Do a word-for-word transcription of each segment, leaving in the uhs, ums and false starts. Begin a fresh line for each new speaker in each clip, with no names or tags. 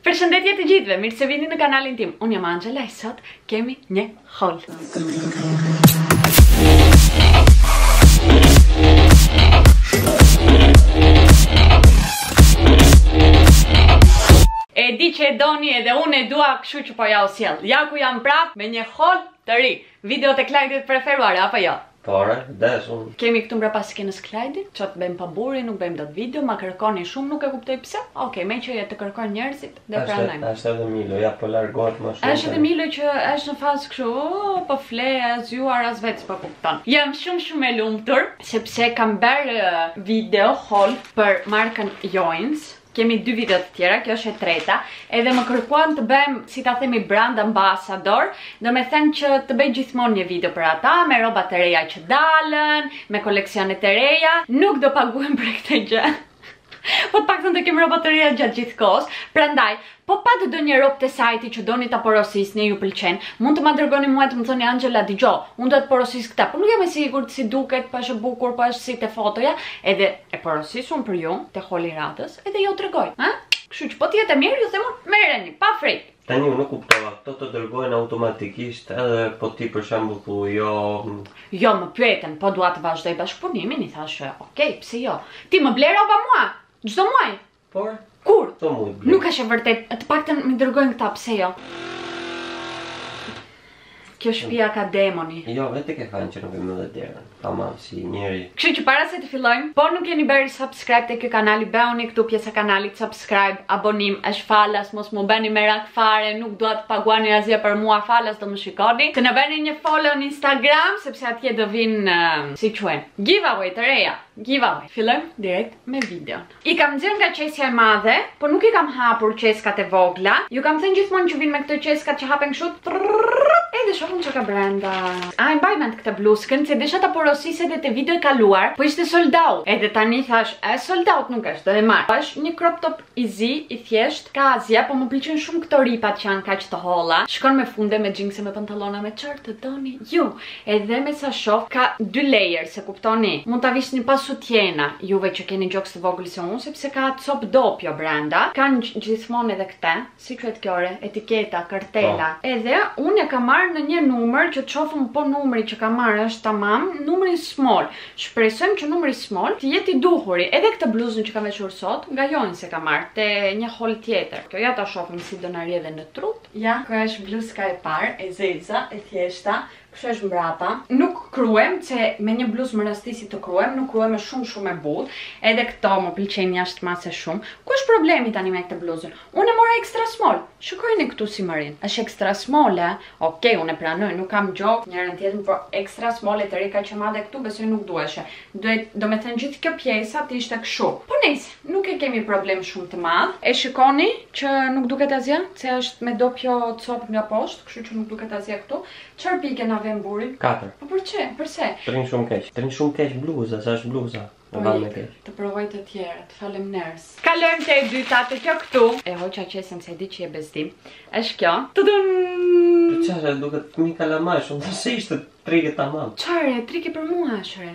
Përshëndetje të gjithëve, mirë se vini në kanalin tim. Unë jam Angela e sot kemi një haul. E di që e doni edhe unë e dua, kështu që po ja u sjell. Ja ku jam prap me një haul të ri. Video të Clyde-it preferuar apo jo?
Pore, des unë.
Kemi këtu mbra pas skenës Clyde-it, që të bëjmë pa buri, nuk bëjmë dot video, ma kërkoni shumë, nuk e kuptoj pse. Okej, me që jetë të kërkon njerëzit dhe pranojmë.
Është edhe Milo, ja po largohet më shumë.
Është edhe Milo që është në fazë kështu, oh, po fle, as zjuar, as vetë s'po kupton. Jam shumë shumë e lumtur, sepse kam bërë video haul për markën Joins. Kemi dy video të tjera, kjo është e treta, edhe më kërkuan të bëjmë, si ta themi, brand ambassador, do me thënë që të bëj gjithmonë një video për ata, me robat të reja që dalën, me koleksionet të reja, nuk do paguhem për këtë gjë. Po të paktën të kem robat të reja gjatë gjithë kohës, prandaj, po pa të do një robë të sajti që doni ta porosisni, ju pëlqen, mund të ma dërgoni mua të më thoni Angela, digjo, unë do të porosis këta, po nuk jam e sigurt si duket, pa është bukur, pa është si të fotoja, edhe e porosisun për ju, të holi ratës, edhe jo të regoj, ha? Kështu që po t'jetë e mirë, ju themun, merreni, pa frejt.
Tani unë nuk kuptova, këto të dërgojnë automatikisht, edhe po ti për shembull ku jo...
Jo, më pyeten, po dua të vazhdoj bashkëpunimin, i thashë, okej, pse jo. Ti më ble roba mua, çdo muaj.
Por?
Kur?
To muaj ble.
Nuk është e vërtet, të paktën më dërgojnë këta, pse jo. Kjo shtëpia ka demoni.
Jo, vete ke thënë që nuk e më dhe derën. Tamam, si njeri.
Kështu që para se të fillojmë, po nuk jeni bërë subscribe te ky kanali, bëuni këtu pjesë e kanalit subscribe, abonim, është falas, mos më bëni merak fare, nuk dua të paguani asgjë për mua, falas do më shikoni. Të na bëni një follow në Instagram, sepse atje do vinë uh, si quhen, giveaway të reja. Giveaway. Fillojmë direkt me videon. I kam nxjerr nga qesja e madhe, por nuk i kam hapur qeskat e vogla. Ju kam thënë gjithmonë që vinë me këto qeskat që hapen kështu. Edhe shohim që ka brenda. A e mbaj mend këtë bluzkën, se desha ta porosisë edhe te video e kaluar, po ishte sold out. Edhe tani thash, e sold out nuk është, do e marr. Është një crop top i zi, i thjesht, ka azja, po më pëlqejnë shumë këto ripat që janë kaq të holla. Shkon me funde, me xhinse, me pantallona, me çort, të doni ju. Edhe me sa shoh, ka dy layer, se kuptoni. Mund ta visni pas sutjena, juve që keni gjoks të vogël si unë, sepse ka cop dopjo brenda. Kanë gjithmonë edhe këtë, si quhet kjo ore, etiketa, kartela. Oh. Edhe unë e kam marrë në një numër që të shohim po numri që ka marrë është tamam, numri small. Shpresojmë që numri small të jetë i duhuri. Edhe këtë bluzën që kam veshur sot, nga Joins se ka marrë te një hol tjetër. Kjo ja ta shohim si do na rjedhe në trut. Ja, kjo është bluzka e parë, e zeza, e thjeshta. Kështu është mbrapa. Nuk kruhem, se me një bluzë më rastisi të kruhem, nuk kruhem e shumë shumë e butë. Edhe këto më pëlqejnë jashtë mase shumë. Ku është problemi tani me këtë bluzën? Unë e mora extra small. Shikojeni këtu si më rin. Është extra small, e? Okej, unë e pranoj, nuk kam gjok njërën tjetër, por extra small e të rika që madhe këtu besoj nuk duheshe. Do me thënë gjithë kjo pjesa të ishte kështu. Po nice, nuk e kemi problem shumë të madh. E shikoni që nuk duket asgjë, se është me dopjo cop nga poshtë, kështu që nuk duket asgjë këtu. Çfarë pikë na vjen buri?
Katër.
Po për çe? Përse?
Trin shumë keq. Trin shumë keq bluza, sa është bluza.
Po të provoj të tjera, të faleminderit. Kalojmë te e dyta, te kjo këtu. E hoqa qesën se e di që e bezdim. Është kjo. Tudun.
Për çfarë duket fëmijë kalamash, unë se ishte trike tamam.
Çfarë? Trike për mua është.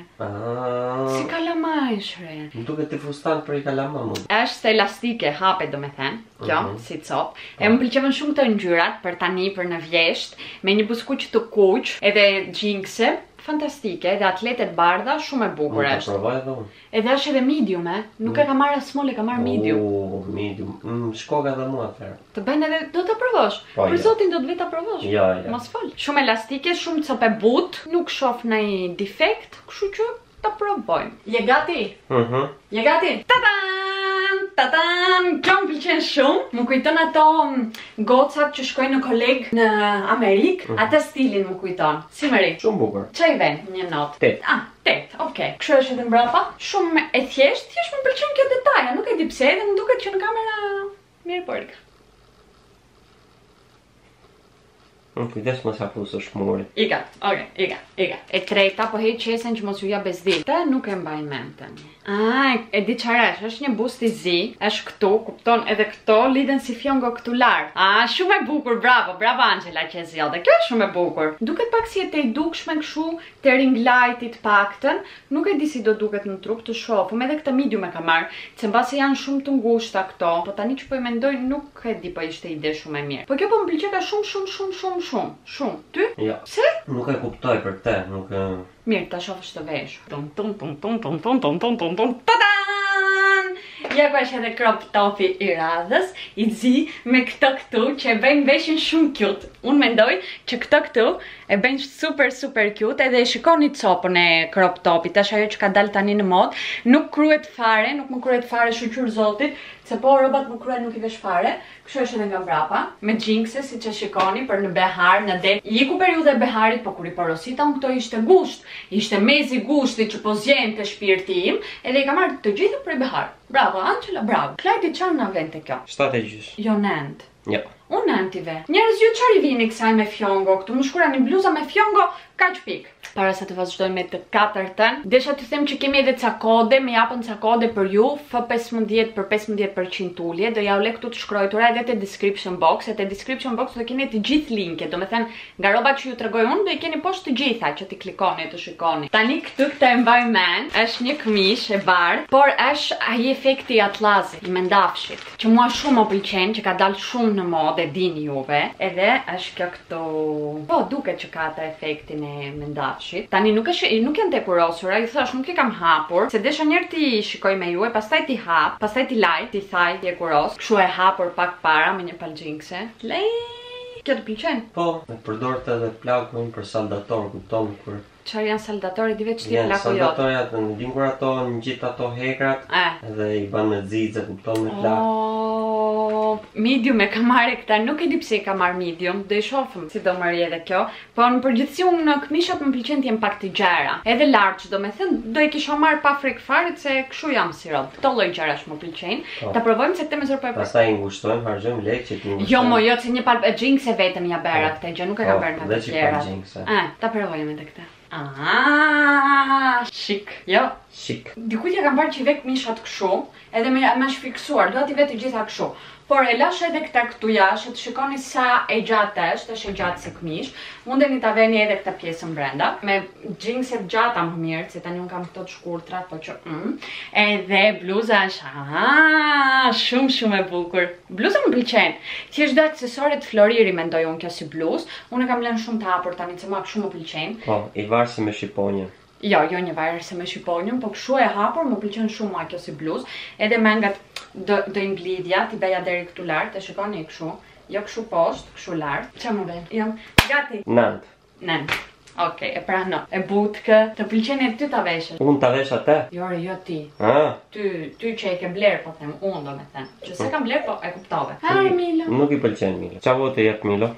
Ah.
Si kalamash, re.
Më duket të fustan për i kalamam.
Është elastike, hapet domethënë. Kjo, si cop. E më pëlqen shumë të ngjyrat për tani, për në vjesht, me një buzëkuq të kuq, edhe xhinkse. Fantastike, edhe atletet bardha, shumë e bukur është.
Provoj edhe unë.
Edhe është edhe medium, e? Nuk e ka marrë small, e ka marrë medium.
Oo, medium. Mm, shkoga edhe mua atëherë.
Të bëjnë edhe, do të provosh.
Po,
për
ja.
zotin do të vetë ta provosh.
Ja, ja.
Mos fol. Shumë elastike, shumë cop e butë, nuk shoh ndonjë defekt, kështu që ta provojmë. Je gati?
Mhm.
Je gati? Tadan! Tadan! Kjo më pëlqen shumë. Më kujton ato gocat që shkojnë në koleg në Amerikë, mm. atë stilin më kujton. Si më ri?
Shumë bukur.
Çaj vën një notë?
Tet.
Ah, tet. Okej. Kështu është edhe mbrapa. Shumë e thjeshtë, thjesht më pëlqen kjo detaja. Nuk e di pse, edhe më duket që në kamera mirë pork.
Në kujdes mos hapu së shmuri.
Iga, oke, iga, iga. E treta, po hej qesen që mos ju ja bezdil. Te nuk e mbaj mend tani. Ah, e di çaresh, është një bust i zi, është këtu, kupton, edhe këto lidhen si fjongo këtu lart. Ah, shumë e bukur, bravo, bravo Angela që e zgjodhe. Kjo është shumë e bukur. Duket pak si e te i dukshme kështu, te ring lightit paktën. Nuk e di si do duket në trup të shohum, edhe këtë medium e kam marr, se mbase janë shumë të ngushta këto. Po tani që po i mendoj, nuk e di po ishte ide shumë e mirë. Po kjo po më pëlqej ka shumë shumë shumë shumë shumë. Shumë. Ty?
Jo.
Se?
Nuk e kuptoj për te, nuk e...
Mirë, ta shofësh të vesh. Tum tum tum tum tum tum tum tum tum tum. Tadan! Ja ku është edhe crop topi i radhës, i zi me këto këtu që e bëjnë veshin shumë cute. Unë mendoj që këto këtu e bëjnë super super cute, edhe e shikoni copën e crop topit, tash ajo që ka dalë tani në mod, nuk kryhet fare, nuk më kryhet fare shqyr zotit, se po robat më kryhet nuk i vesh fare. Kështu është edhe nga mbrapa, me xhinkse siç e shikoni për në behar, në det. Iku periudha e beharit, po kur i porosita unë këto ishte gusht, ishte mezi gushti që po zgjente shpirti im, edhe i kam marrë të gjitha për behar. Bravo Angela, bravo. Klajti çfarë na vjen te kjo?
Shtatë e gjys.
Jo nend.
Jo.
Unë nentive. Njerëz ju çfarë i vini kësaj me fjongo këtu? Më shkurani bluza me fjongo, kaq pik. Para se të vazhdojmë me të katërtën, desha të them që kemi edhe ca kode, më japën ca kode për ju, F pesëmbëdhjetë për pesëmbëdhjetë përqind ulje, do ja u le këtu të shkruajtura edhe te description box, e te description box do keni të gjithë linket, do me thënë nga robat që ju tregoj unë, do i keni poshtë të gjitha që ti klikoni, të shikoni. Tani këtu këtë e mbaj mend, është një këmish e bardhë, por është ai efekti atllazit, i mendafshit, që mua shumë më pëlqen, që ka dalë shumë në modë, e dini juve, edhe është kjo këtu. Po, duket që ka atë efektin e mendafshit. Tani nuk është, nuk janë te kurosura, i thash nuk i kam hapur, se desha njerë ti shikoj me ju, e pastaj ti hap, pastaj ti laj, ti thaj, ti e kuros, kështu e hapur pak para me një palxhinkse. Lej, kjo të pëlqen?
Po, me përdorët edhe plakun për saldator, kupton kur...
Çfarë janë saldatori, di vetë ç'ti
Janë
plaku jot.
saldatorjat, në din kur ato, në gjithë ato hekrat,
Eh.
edhe i ban me xixe, kupton me plak.
Oh, medium e ka marrë këta, nuk e di pse i ka marrë medium, do i shohim si do marrë edhe kjo. Po në përgjithësi unë në këmishat më pëlqen të jem pak të gjera. Edhe large, do me thënë, do i kisha marrë pa frikë fare se kështu jam si rod. Këto lloj gjërash më pëlqejnë.
Po.
Ta provojmë se këtë mesur po e provoj.
Pastaj i ngushtojmë, harxojmë lekë që ti ngushtojmë.
Jo, mo, jo, se një pal xhinkse vetëm ja bëra këtë gjë, nuk e kam
Po,
bërë nga
dhe
të
që
tjera.
palxhinkse.
Eh, ta provojmë edhe këtë. Ah, shik. Jo,
Shik.
dikujt ja kam parë që i vek mishat kështu, edhe me më shfiksuar, do t'i vetë të gjitha kështu. Por e lash edhe këta këtu jashtë, të shikoni sa e gjatë është, është e gjatë si këmish. Mundeni ta veni edhe këtë pjesën brenda, me xhinkse të gjata më mirë, se tani un kam këto të shkurtra, po që mm. Edhe bluza është ah, shumë shumë e bukur. Bluza më pëlqen. Thjesht do aksesorët floriri mendoj unë kjo si bluzë. Unë e kam lënë shumë të hapur tani, se mua shumë më pëlqen.
Po, i varsi me shqiponjën.
Jo, jo një varër se me shqiponjën, po kështu e hapur më pëlqen shumë mua kjo si bluzë. Edhe mengat do, do i mblidhja, ti beja deri këtu lart, e shikoni kështu. Jo kështu poshtë, kështu lart. Çfarë më vjen? Jam gati.
Nant.
Nën. Okej, e prano. E butkë, të pëlqen e ty ta veshësh.
Unë ta vesh atë?
Jo, re, jo ti.
Ah,
Ty, ty që e ke bler, po them, unë do me thënë. Që se kam bler, po e kuptove. Haj, Milo.
nuk i pëlqen Milo. Qa vote jep Milo?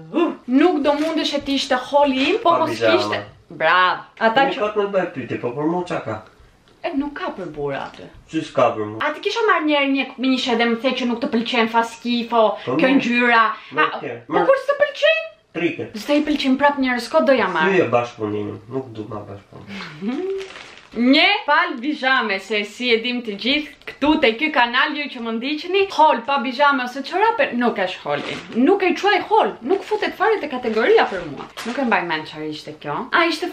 Nuk do mundesh e ti ishte holi im, po
Pa
mos
pijama.
kishte. Bravo. Ata
Unë
që...
kot me të bëj pyetje, po për mu qa ka?
E, nuk ka për bura aty.
Që s'ka për mu?
A ti kisha marrë njerë një këmish edhe më the që nuk të pëlqen faskifo,
Po,
kjo
mirë.
ngjyra.
Mirë,
A,
tjerë.
Po
Mirë.
kur s'të pëlqen?
Trike.
S'të i pëlqen prap njerëz, ko do ja marrë?
Ty e bashkëpunimin, nuk du ma bashkëpunimin.
Një pal bijame, se si e dim të gjithë, këtu te ky kanal ju që më ndiqni, hol pa bijame ose çorape nuk është holi. Nuk e quaj hol, nuk futet fare te kategoria për mua. Nuk e mbaj mend çfarë ishte kjo. A ishte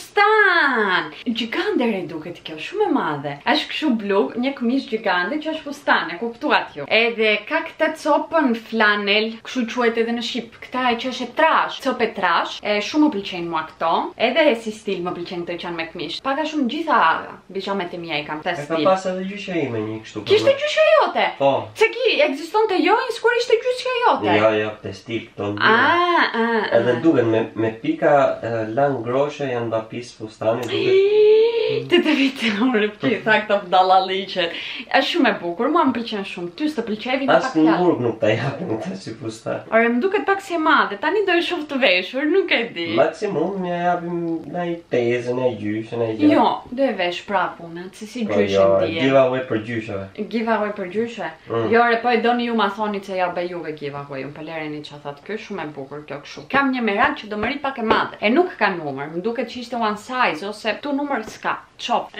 fustan. Gjigandere duket kjo, shumë e madhe. Është kështu blu, një këmish gjigande që është fustan, e kuptuat ju. Edhe ka këtë copën flanel, kështu quhet edhe në shqip. Këta e që është e trash, copë e trash, e shumë më pëlqejnë mua këto. Edhe si stil më pëlqejnë këto që janë me këmish. Paka shumë gjitha bijamet e mia i kam të
E ka
stil.
pas edhe gjyshja ime një kështu.
Kishte gjyshja jote?
Po.
Se ki ekziston të jojnë, s'kur ishte gjyshja jote?
Jo, jo, te stil këto në
Ah, ah,
Edhe
ah.
duken me, me pika e, lan groshe janë da pis fustani duket.
Të të vitë në rëpqi, tha këto dallalliqet. Është shumë e bukur, mua më pëlqen shumë. Ty s'të pëlqevi në pak
As në murg nuk ta japin këta si fustan.
Ore, më duket pak si e madhe, tani do e shoh të veshur, nuk e di.
Maksimum ja japim na i tezën, na i gjyshen, na i gjë.
Jo, do e vesh prapë unë, se si
Po
gjyshe
jo,
ndije.
giveaway për gjysheve.
Giveaway për gjyshe?
Mm.
Jo, re, po e doni ju ma thoni që ja bëj juve giveaway, unë pëlereni që thatë, kjo shumë e bukur, kjo kështu. Kam një merak që do më ri pak e madhe, e nuk ka numër, më duket që ishte one size, ose tu numër s'ka, qop.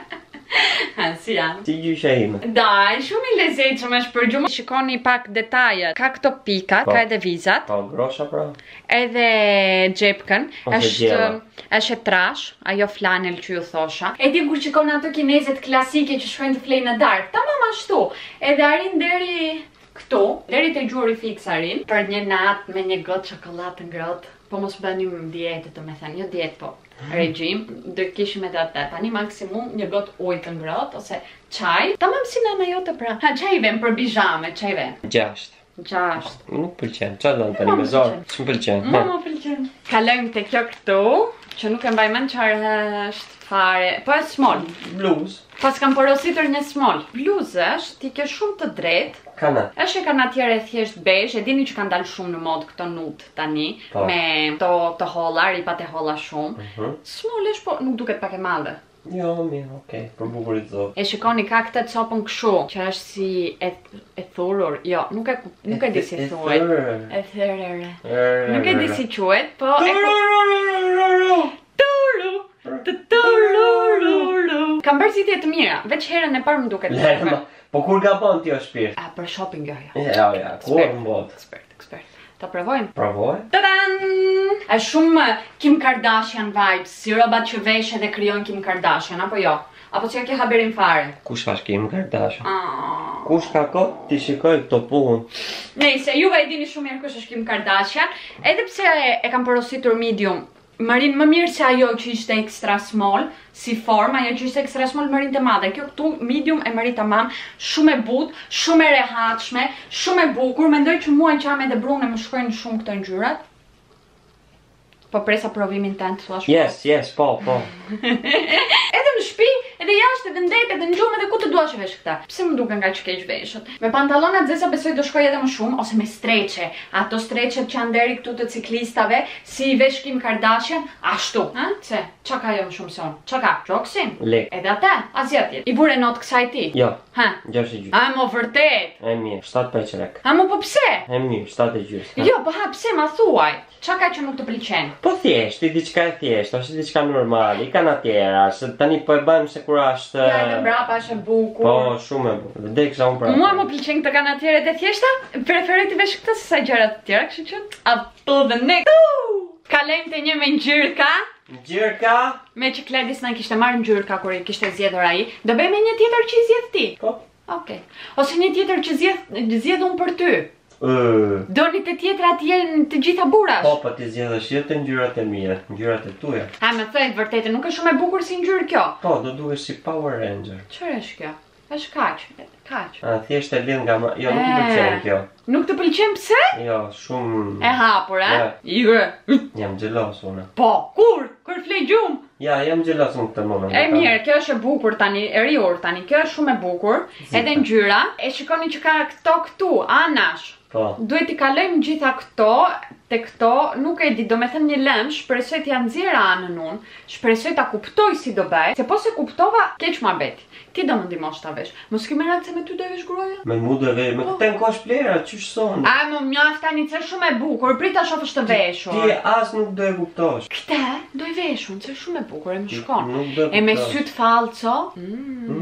Ha, si janë?
Si gjysha ime.
Daj, shumë i lezetshëm është për gjumë. Shikoni pak detajet. Ka këto pika,
Po.
ka edhe vizat,
Po, grosha pra.
edhe xhepkën.
Ose
Është
gjella.
është e trash, ajo flanel që ju thosha. E di kur shikon ato kinezet klasike që shkojnë të flejnë në darkë. Tamam ashtu. Edhe arrin deri këtu, deri te gjuri fiks arrin, për një natë me një gotë çokoladë ngrohtë. Po mos bënim dietë, do me thënë, jo dietë po. Regjim, do kishim edhe atë. Tani maksimum një gotë ujë të ngrohtë ose çaj. Tamam si nana jote pra. Ha, çaj vem për bizhame, çaj vem.
Gjasht.
Gjasht.
Nuk pëlqen. Çfarë do tani
Mua
me
më
zor?
pëlqen.
S'm pëlqen.
Mua më pëlqen. Kalojmë te kjo këtu, që nuk e mbaj mend çfarë është fare. Po është small.
Bluz.
Pas kam porositur një small. Bluzë është, ti ke shumë të drejtë.
Kana.
Është e kanatiere thjesht beige, e dini që kanë dalë shumë në mod këto nut tani,
Po.
me to të holla, ripat e holla shumë.
Mhm.
Small është, po nuk duket pak e madhe.
Jo, mirë, okay, për bukurit zot.
E shikoni ka këtë copën kështu, që është si e, e thurur. Jo, nuk e nuk e di si thuhet. E thërere. Nuk e di si quhet, po e ku- Turu. Të tururu. Kam bërë zgjidhje të mira, veç herën e parë më duket.
Lerma. Po kur gabon ti o shpirt?
A për shopping jo jo.
Ja, ja, kur në botë.
Ekspert, ekspert. Ta provojmë.
Provoj?
Tadan! Është shumë Kim Kardashian vibes, si robat që vesh edhe krijon Kim Kardashian, apo jo? Apo që ke haberin fare?
Kush ka Kim Kardashian?
Ah.
Kush ka kot? Ti shikoj këto punë.
Nëse juve e dini shumë mirë kush është Kim Kardashian, edhe pse e, e kam porositur medium, më rin më mirë se ajo që ishte extra small, si form, ajo që ishte extra small më rin të madhe. Kjo këtu medium e më rin tamam, shumë e butë, shumë e rehatshme, shumë e bukur. Mendoj që mua që jam edhe brune më shkojnë shumë këto ngjyrat. Po presa provimin tënd, thua shumë.
Yes, yes, po, po.
Edhe në shtëpi, edhe jashtë, edhe në det, edhe në gjumë, edhe ku të duash e vesh këta. Pse më duken nga që keq veshët? Me pantallona zesa besoj do shkoj edhe më shumë, ose me streqe. Ato streqet që janë deri këtu të ciklistave, si i vesh Kim Kardashian, ashtu. Ha? Se, qa ka jo më shumë son? Qa ka? Gjoksin?
Lek.
Edhe ata, azjatit. I bure not kësaj ti?
Jo,
Ha?
gjashtë e gjysë.
A, mo vërtet?
E mirë, shtatë peqrek.
A, mo po pse?
E mirë, shtatë e gjysë.
Jo, po ha, pse ma thuaj? Qa ka që nuk të pëlqen?
Po thjesht, i diçka e thjesht, është diçka normale, i kanë atjera, se tani po e bëjmë se kur është...
Ja, edhe brapa është e bukur.
Po, shumë e bukur, vdeksa unë pra.
Mua më pëlqen këto kanatieret e thjeshta, preferoj të vesh këtë se sa gjërat të tjera, kështu që ato dhe ne. Kalojmë te një me ngjyrka,
Gjirka?
me që Kledis na kishte marrë ngjyrka kur i kishte zgjedhur ai. Do bëjmë një tjetër që i zgjedh ti.
Po.
Okej. Ose një tjetër që zgjedh zgjedh unë për ty.
Ëh.
Doni të tjetra të jenë të gjitha burash.
Po, po ti zgjedhësh jo të ngjyrat e mia, ngjyrat e tuaja.
Ha, më thoj vërtetë, nuk është shumë e bukur si ngjyrë kjo.
Po, do duhesh si Power Ranger.
Çfarë është kjo? Është kaq, kaq.
A, thjesht e vjen nga ma... Jo, nuk më pëlqen kjo.
Nuk të pëlqen pse?
Jo, shumë...
E hapur, a?
Ja.
Igre.
Jam xhelos unë.
Po, kur? Kur fle gjumë?
Ja, jam xhelos në këtë moment.
E mirë, kjo është e bukur tani, e riur tani, kjo është shumë e bukur. Edhe ngjyra, e shikoni që ka këto këtu, anash.
Po.
Duhet i kalojmë gjitha këto, te këto, nuk e di, do me thënë një lëm, shpresoj t'ja nxjerra anën unë, shpresoj ta kuptoj si do bëj, se po se kuptova, keq ma beti. Ti do më ndihmosh ta vesh. Mos ke merak se me ty do e vesh gruaja?
Me mu do e vesh, me këtë në kosh plera, qysh son?
A, më mjaft tani që është shumë e bukur, prita shofësh të veshur.
Ti as nuk do e kuptosh.
Këtë do i veshun, që është shumë e bukur, e më shkon.
Nuk do e
E me
kuptosh.
syt falco. Mm.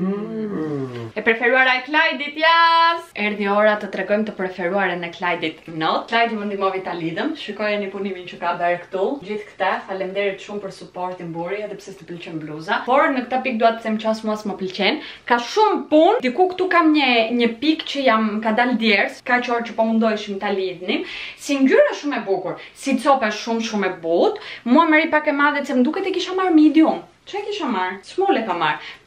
Mm.
E preferuara e Klajdit, jas! Erdhi ora të tregojmë të preferuaren e Klajdit not. Klajdi më ndihmovi ta lidhem. Shikojeni punimin që ka bërë këtu. Gjithë këtë, faleminderit shumë për suportin buri, edhe pse s'të pëlqen bluza. Por në këtë pikë dua të them që as mua s'më pëlqen. Ka shumë punë. Diku këtu kam një një pikë që jam ka dalë djers, ka që orë që po mundoheshim ta lidhnim. Si ngjyra shumë e bukur, si copë shumë shumë e butë. Mua më ri pak e madhe se më duket e kisha marrë medium. Që e kisha marrë? Small e ka marrë.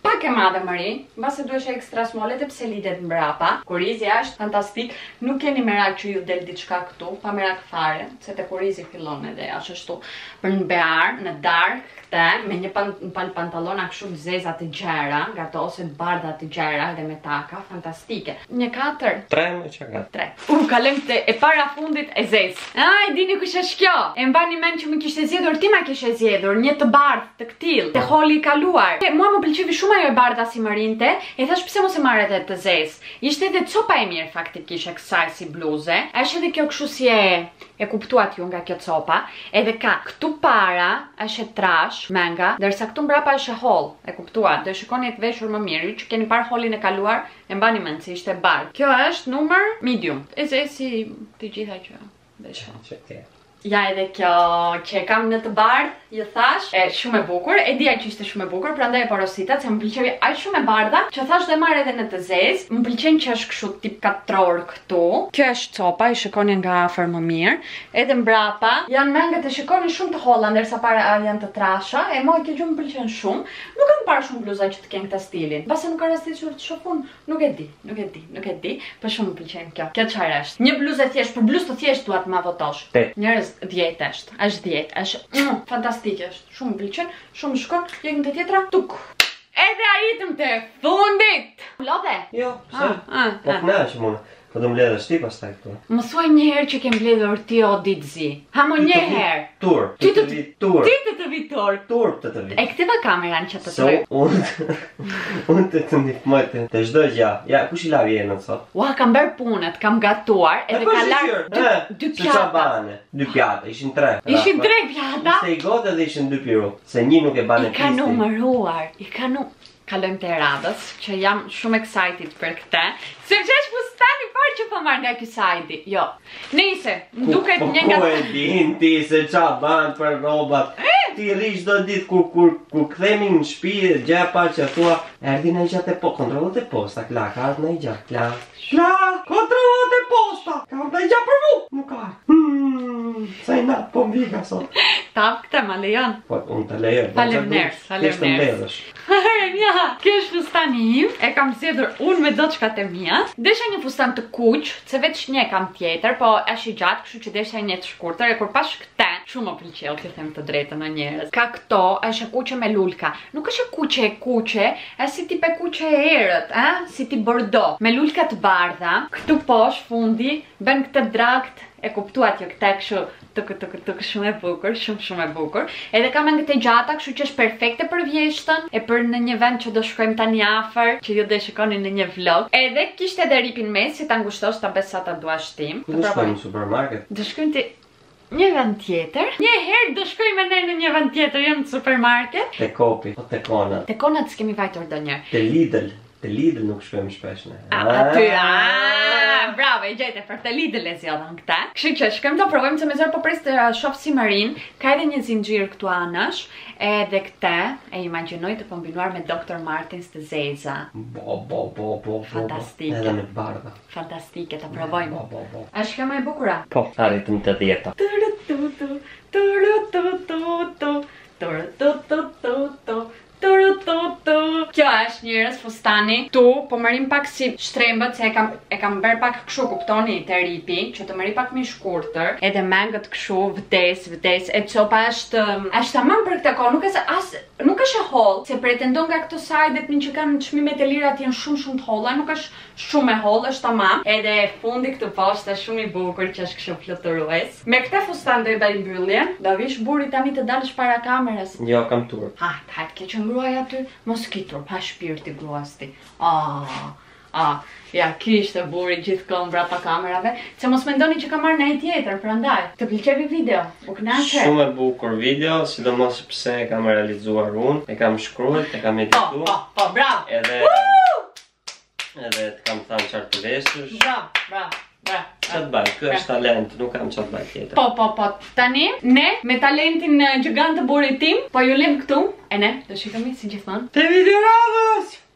pak e madhe mëri, mbase duhesh ekstra smole dhe pse lidet mbrapa. Kurizi është fantastik, nuk keni merak që ju del diçka këtu, pa merak fare, se te kurizi fillon edhe është ashtu për në bear, në dark, këte, me një pan, pan, pantalona kështu të zeza të gjera, nga to ose të bardha të gjera dhe me taka, fantastike. Një katër.
Tre me që ka?
Tre. U, kalem të e para fundit e zez. A, e dini kush është kjo? E mbani mend që më kishte zgjedhur, ti ma kishe zgjedhur, një të bardh, të ktill, të holi i kaluar. E, mua më pëlqevi shumë ajo e bardha si më rinte, e thash pse mos e marr edhe të zez. Ishte edhe copa e mirë faktikisht e kësaj si bluze. Është edhe kjo kështu si e e kuptuat ju nga kjo copa, edhe ka këtu para është e trash, menga, ndërsa këtu mbrapa është e holl, e kuptuat, do shikoni të veshur më mirë, ju që keni parë hollin e kaluar, e mbani mend se ishte bardh. Kjo është numër medium, e ze si të gjitha që veshon. Ja edhe kjo që e kam në të bardh, ju thash, e shumë e bukur, e dija që ishte shumë e bukur, prandaj e porositat, se më pëlqevi aq shumë e bardha, që thash do e marr edhe në të zezë. Më pëlqen që është kështu tip katror këtu. Kjo është copa, i shikoni nga afër më mirë. Edhe mbrapa janë mengat e shikoni shumë të holla, ndërsa para janë të trasha, e mua kjo gjë më pëlqen shumë. Nuk kam parë shumë bluza që të kenë këtë stilin. Mbase nuk ka rasti që të shohun, nuk e di, nuk e di, nuk e di, por shumë më pëlqen kjo. Kjo çfarë është? Një bluzë thjesht, për bluzë të thjesht dua të ma votosh. Njerëz dhjetë është, është dhjetë, është mm, fantastike është, shumë më pëlqen, shumë shkon, jekim të tjetra, tuk. Edhe arritëm të fundit! Lodhe?
Jo, pse? Po knaqem unë. Po do mbledhësh ti pastaj këtu.
Më thuaj një herë që ke mbledhur ti o ditëzi. Ha më një herë.
Tur, ti të vi tur.
Ti të të vi tur.
Tur të të vi.
E ktiva kameran që të të
So, unë unë të të ndihmoj të të çdo gjë. Ja, kush i la vjenën sot?
Ua, kam bërë punët, kam gatuar, edhe ka larë dy pjata.
Dy pjata, ishin tre.
Ishin tre pjata?
Ishte i gotë edhe ishin dy piru. Se një nuk e bane
pisti. I ka numëruar, i ka numëruar. Kalojmë te radhës, që jam shumë excited për këtë. Se që është fustani parë që po marrë nga ky sajdi. Jo. Nëse, më duket një nga...
Po e din ti se qa ban për robat. Ti rish do ditë kur kur kur kthemi në shtëpi, gjë pa që thua, erdhi në gjatë po, kontrollat e posta, kla, ka ardhur në gjatë, kla. Kla, kontrollat e posta. Ka ardhur në gjatë për mu. Nuk ka. Hmm, sa i nat po mvika sot.
Tap këtë ma lejon.
Po, unë të lejon.
Faleminderit, faleminderit. Ja, kjo është fustani im, e kam zgjedhur unë me doçkat e mia. Desha një fustan të kuq, se veç një kam tjetër, po është i gjatë, kështu që desha një të shkurtër, e kur pash këtë, shumë më pëlqeu, të them të drejtën në njerëz. Ka këto, është e kuqe me lulka. Nuk është e kuqe e kuqe, është si tip e kuqe e erët, ë, si tip bordo, me lulka të bardha. Këtu poshtë fundi bën këtë drakt, e kuptuat jo këtë kështu tuk tuk tuk shumë e bukur, shumë shumë e bukur. Edhe kam edhe këtë gjata, kështu që është perfekte për vjeshtën, e për në një vend që do shkojmë tani afër, që ju do shikoni në një vlog. Edhe kishte edhe ripin mes, si ta ngushtosh ta bësh sa ta duash ti.
Do shkojmë në supermarket.
Do shkojmë te një vend tjetër. Një herë do shkojmë ne në një vend tjetër, jo në supermarket.
Te Kopi, po te Kona.
Te Kona s'kemi vajtur ndonjëherë.
Te Lidl. Te Lidl nuk shkojmë shpesh ne.
Aty, aaa, bravo, e gjete, për te Lidl e zjodhën këta. Kështu që shkojmë të provojmë se me zërë po pres të shoh si marin, ka edhe një zinxhir këtu anësh, edhe këte, e imagjinoj të kombinuar me doktor Martens të zeza.
Bo, bo, bo, bo,
fantastike.
Edhe me bardha.
Fantastike, të provojmë.
Bo, bo, bo.
A shka më e bukura?
Po, arritëm të dhjeta.
Turututu, turututu, turututu. Kjo është njerëz fustani. Tu po marrim pak si shtrembët, se e kam e kam bërë pak kështu, kuptoni, te ripi, që të marri pak më shkurtër. Edhe mangët kështu, vdes, vdes. E copa është është tamam për këtë kohë, nuk është as nuk është e holl, se pretendon nga këto sajdet që kanë çmimet e lira të jenë shumë shumë të holla, nuk është shumë e holl, është tamam. Edhe fundi këtu poshtë është shumë i bukur, që është kështu fluturues. Me këtë fustan do i bëj mbylljen. Do vish burri tani të dalësh para kamerës.
Jo, kam tur.
Ha, hajt ke që ngruaj aty, mos kitur, pa shpirti gruas ti. Ah, ah, ja, kishte burri gjithkohë mbrapa kamerave, se mos mendoni që ka marrë në një tjetër, prandaj. Të pëlqevi video? U kënaqe?
Shumë e bukur video, sidomos pse e kam realizuar unë, e kam shkruar, e kam edituar.
Po, po, po, bravo.
Edhe edhe të kam thënë çfarë të veshësh.
Bravo, bravo.
Qa të bëj, kjo është talent, nuk kam qa të bëj tjetër.
Po, po, po, tani, ne, me talentin gjigant të burit tim, po ju lem këtu, e ne, do shikemi si gjithmonë.
Te video radhës!